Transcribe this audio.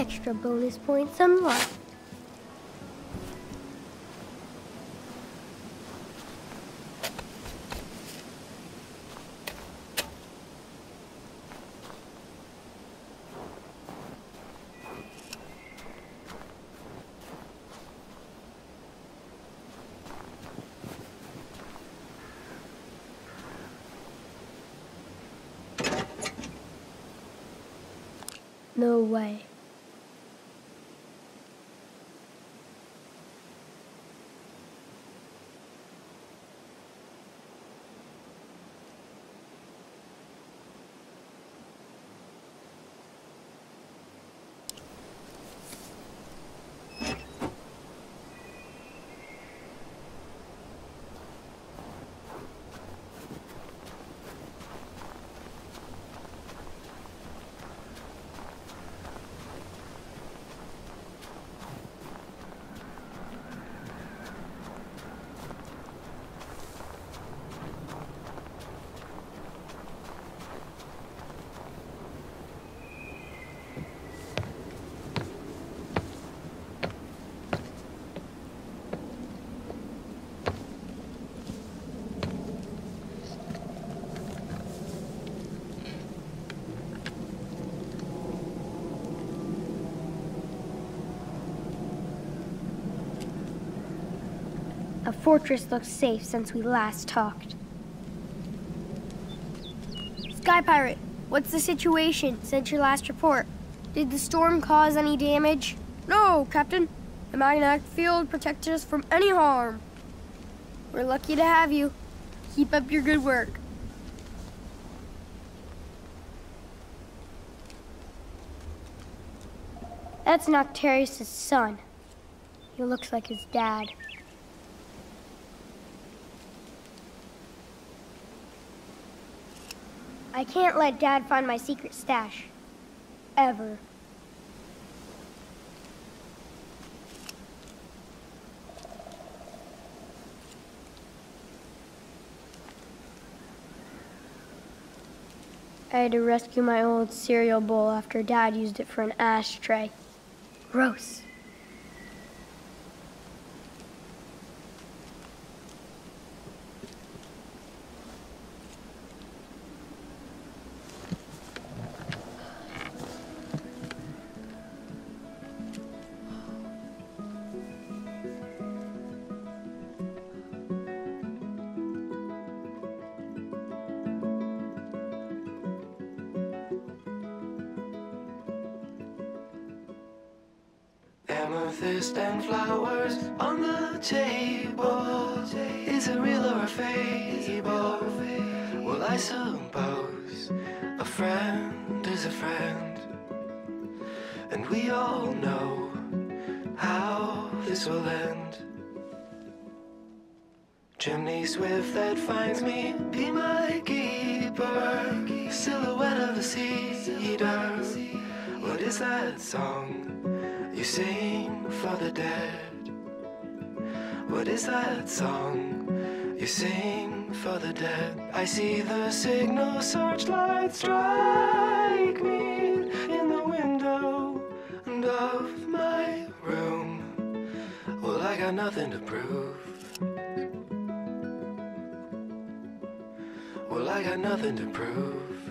Extra bonus points unlocked. No way. The fortress looks safe since we last talked. Sky Pirate, what's the situation since your last report? Did the storm cause any damage? No, Captain. The magnetic field protected us from any harm. We're lucky to have you. Keep up your good work. That's Noctarius' son. He looks like his dad. I can't let Dad find my secret stash. Ever. I had to rescue my old cereal bowl after Dad used it for an ashtray. Gross. Amethyst and flowers on the table. Is it real or a fable? Well, I suppose a friend is a friend, and we all know how this will end. Chimney swift that finds me, be my keeper. Silhouette of a cedar. What is that song you sing for the dead? What is that song you sing for the dead? I see the signal searchlight strike me in the window of my room. Well, I got nothing to prove. Well, I got nothing to prove.